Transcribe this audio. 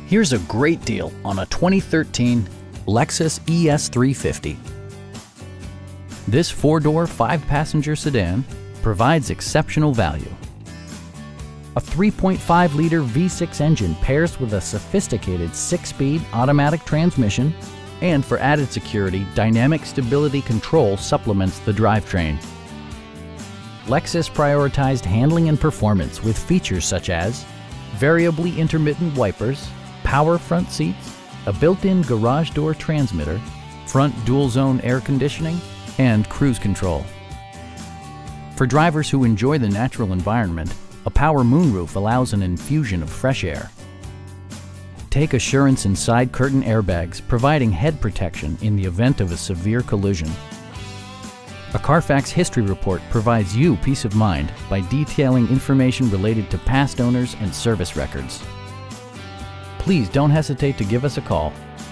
Here's a great deal on a 2013 Lexus ES 350. This four-door, five-passenger sedan provides exceptional value. A 3.5-liter V6 engine pairs with a sophisticated six-speed automatic transmission, and for added security, dynamic stability control supplements the drivetrain. Lexus prioritized handling and performance with features such as variably intermittent wipers, power front seats, a built-in garage door transmitter, front dual-zone air conditioning, and cruise control. For drivers who enjoy the natural environment, a power moonroof allows an infusion of fresh air. Take assurance in side curtain airbags, providing head protection in the event of a severe collision. A Carfax history report provides you peace of mind by detailing information related to past owners and service records. Please don't hesitate to give us a call.